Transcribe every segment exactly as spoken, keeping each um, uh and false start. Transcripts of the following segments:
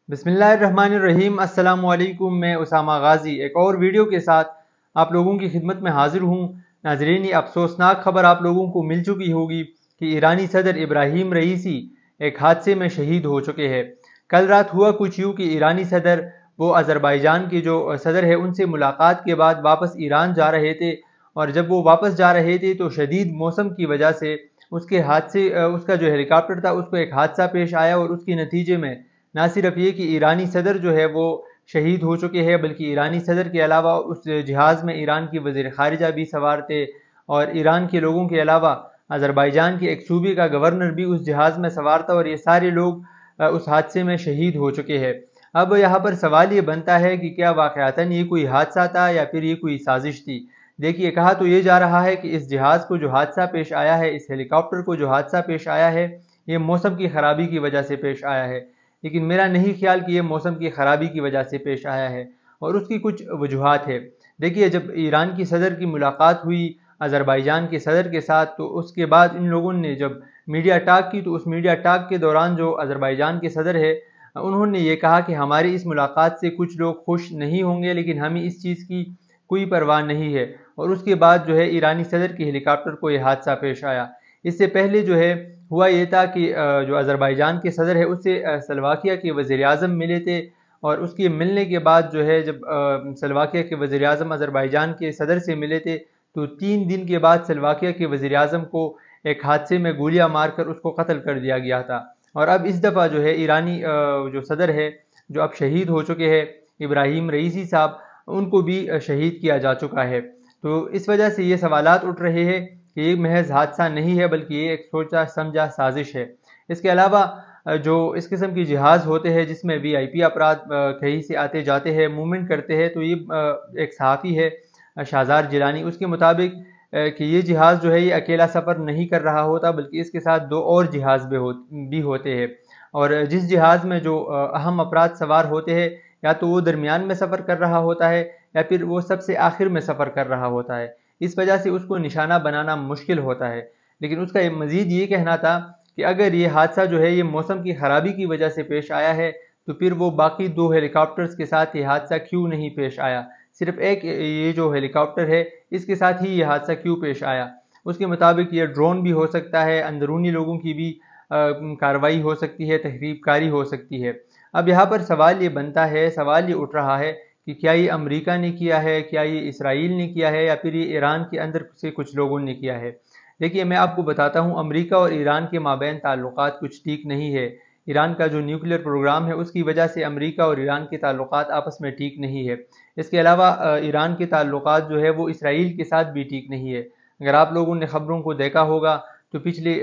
बिस्मिल्लाहिर्रहमानिर्रहीम। अस्सलाम वालेकुम। मैं उसामा गाजी एक और वीडियो के साथ आप लोगों की खिदमत में हाजिर हूँ। नाजरीन, ये अफसोसनाक खबर आप लोगों को मिल चुकी होगी कि ईरानी सदर इब्राहिम रईसी एक हादसे में शहीद हो चुके हैं। कल रात हुआ कुछ यूँ कि ईरानी सदर वो अज़रबैजान के जो सदर है उनसे मुलाकात के बाद वापस ईरान जा रहे थे, और जब वो वापस जा रहे थे तो शदीद मौसम की वजह से उसके हादसे उसका जो हेलीकॉप्टर था उसको एक हादसा पेश आया, और उसके नतीजे में ना सिर्फ ये कि ईरानी सदर जो है वो शहीद हो चुके हैं, बल्कि ईरानी सदर के अलावा उस जहाज़ में ईरान की वज़ीर ख़ारिजा भी सवार थे, और ईरान के लोगों के अलावा अज़रबैजान के एक सूबे का गवर्नर भी उस जहाज़ में सवार था, और ये सारे लोग उस हादसे में शहीद हो चुके हैं। अब यहाँ पर सवाल ये बनता है कि क्या वाक़यातन ये कोई हादसा था या फिर ये कोई साजिश थी। देखिए, कहा तो ये जा रहा है कि इस जहाज़ को जो हादसा पेश आया है, इस हेलीकॉप्टर को जो हादसा पेश आया है, ये मौसम की ख़राबी की वजह से पेश आया है। लेकिन मेरा नहीं ख्याल कि ये मौसम की ख़राबी की वजह से पेश आया है, और उसकी कुछ वजूहात है। देखिए, जब ईरान की सदर की मुलाकात हुई अज़रबैजान के सदर के साथ, तो उसके बाद इन लोगों ने जब मीडिया टॉक की, तो उस मीडिया टॉक के दौरान जो अज़रबैजान के सदर है उन्होंने ये कहा कि हमारी इस मुलाकात से कुछ लोग खुश नहीं होंगे, लेकिन हमें इस चीज़ की कोई परवाह नहीं है। और उसके बाद जो है ईरानी सदर के हेलीकॉप्टर को यह हादसा पेश आया। इससे पहले जो है हुआ ये था कि जो अज़रबैजान के सदर है उससे स्लोवाकिया के वज़ीर-ए-आज़म मिले थे, और उसके मिलने के बाद जो है जब स्लोवाकिया के वज़ीर-ए-आज़म अज़रबैजान के सदर से मिले थे, तो तीन दिन के बाद स्लोवाकिया के वज़ीर-ए-आज़म को एक हादसे में गोलियां मारकर उसको कत्ल कर दिया गया था। और अब इस दफ़ा जो है ईरानी जो सदर है जो अब शहीद हो चुके हैं इब्राहिम रईसी साहब, उनको भी शहीद किया जा चुका है। तो इस वजह से ये सवालात उठ रहे हैं कि ये महज हादसा नहीं है, बल्कि ये एक सोचा समझा साजिश है। इसके अलावा जो इस किस्म की जहाज़ होते हैं जिसमें वी आई पी अफराद कहीं से आते जाते हैं, मूवमेंट करते हैं, तो ये एक सहाफ़ी है शाहज़ार जिलानी, उसके मुताबिक कि ये जहाज़ जो है ये अकेला सफ़र नहीं कर रहा होता, बल्कि इसके साथ दो और जहाज़ भी हो भी होते हैं। और जिस जहाज़ में जो अहम अफराद सवार होते हैं, या तो वो दरमियान में सफ़र कर रहा होता है या फिर वो सबसे आखिर में सफ़र कर रहा होता है। इस वजह से उसको निशाना बनाना मुश्किल होता है। लेकिन उसका मज़ीद ये कहना था कि अगर ये हादसा जो है ये मौसम की ख़राबी की वजह से पेश आया है, तो फिर वो बाकी दो हेलीकॉप्टर्स के साथ ये हादसा क्यों नहीं पेश आया, सिर्फ एक ये जो हेलीकॉप्टर है इसके साथ ही ये हादसा क्यों पेश आया। उसके मुताबिक ये ड्रोन भी हो सकता है, अंदरूनी लोगों की भी कार्रवाई हो सकती है, तहरीबकारी हो सकती है। अब यहाँ पर सवाल ये बनता है, सवाल ये उठ रहा है कि क्या ये अमेरिका ने किया है, क्या ये इसराइल ने किया है, या फिर ये ईरान के अंदर से कुछ लोगों ने किया है। देखिए, मैं आपको बताता हूँ, अमेरिका और ईरान के माबैन ताल्लुकात कुछ ठीक नहीं है। ईरान का जो न्यूक्लियर प्रोग्राम है उसकी वजह से अमेरिका और ईरान के ताल्लुकात आपस में ठीक नहीं है। इसके अलावा ईरान के ताल्लुकात जो है वो इसराइल के साथ भी ठीक नहीं है। अगर आप लोगों ने ख़बरों को देखा होगा तो पिछले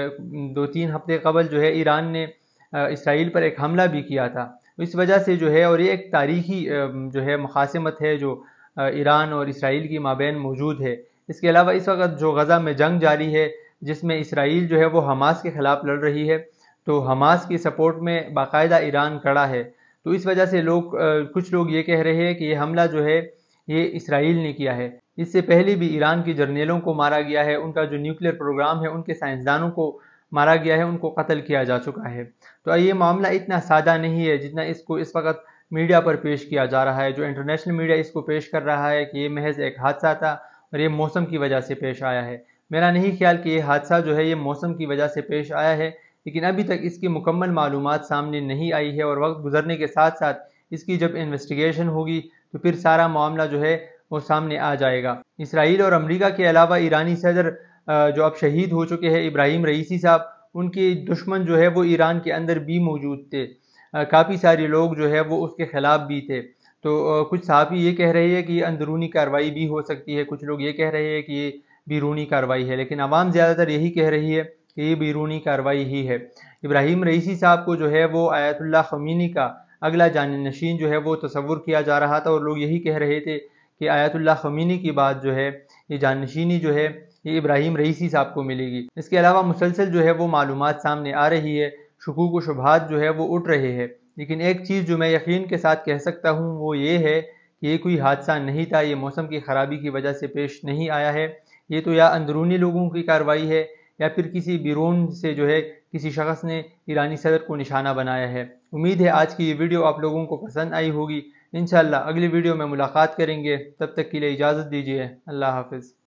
दो तीन हफ्ते कबल जो है ईरान ने इसराइल पर एक हमला भी किया था। इस वजह से जो है, और ये एक तारीखी जो है मुखासिमत है जो ईरान और इसराइल की माबैन मौजूद है। इसके अलावा इस वक्त जो गज़ा में जंग जारी है जिसमें इसराइल जो है वो हमास के ख़िलाफ़ लड़ रही है, तो हमास की सपोर्ट में बाकायदा ईरान खड़ा है। तो इस वजह से लोग कुछ लोग ये कह रहे हैं कि ये हमला जो है ये इसराइल ने किया है। इससे पहले भी ईरान के जर्नलों को मारा गया है, उनका जो न्यूक्लियर प्रोग्राम है उनके साइंसदानों को मारा गया है, उनको कत्ल किया जा चुका है। तो ये मामला इतना सादा नहीं है जितना इसको इस वक्त मीडिया पर पेश किया जा रहा है। जो इंटरनेशनल मीडिया इसको पेश कर रहा है कि ये महज एक हादसा था और ये मौसम की वजह से पेश आया है। मेरा नहीं ख्याल कि ये हादसा जो है ये मौसम की वजह से पेश आया है, लेकिन अभी तक इसकी मुकम्मल मालूमात सामने नहीं आई है, और वक्त गुजरने के साथ साथ इसकी जब इन्वेस्टिगेशन होगी तो फिर सारा मामला जो है वो सामने आ जाएगा। इसराइल और अमेरिका के अलावा ईरानी सदर जो अब शहीद हो चुके हैं इब्राहिम रईसी साहब, उनके दुश्मन जो है वो ईरान के अंदर भी मौजूद थे। काफ़ी सारे लोग जो है वो उसके ख़िलाफ़ भी थे। तो कुछ सहाफ़ी ये कह रहे हैं कि ये अंदरूनी कार्रवाई भी हो सकती है, कुछ लोग ये कह रहे हैं कि ये बैरूनी कार्रवाई है, लेकिन आवाम ज़्यादातर यही कह रही है कि ये बैरूनी कार्रवाई ही है। इब्राहिम रईसी साहब को जो है वो आयतुल्लाह ख़मीनी का अगला जाननशीन जो है वो तसव्वुर किया जा रहा था, और लोग यही कह रहे थे कि आयतुल्लाह ख़मीनी की बात जो है ये जाननशीनी जो है ये इब्राहिम रईसी साहब को मिलेगी। इसके अलावा मुसलसल जो है वो मालूमात सामने आ रही है, शुकूक व शुबहात जो है वो उठ रहे हैं। लेकिन एक चीज़ जो मैं यकीन के साथ कह सकता हूँ वो ये है कि ये कोई हादसा नहीं था, ये मौसम की ख़राबी की वजह से पेश नहीं आया है। ये तो या अंदरूनी लोगों की कार्रवाई है या फिर किसी बैरून से जो है کسی شخص نے ایرانی صدر کو نشانہ بنایا ہے۔ امید ہے آج کی یہ ویڈیو آپ لوگوں کو پسند آئی ہوگی۔ انشاءاللہ اگلی ویڈیو میں ملاقات کریں گے، تب تک کے لیے اجازت دیجیے۔ اللہ حافظ۔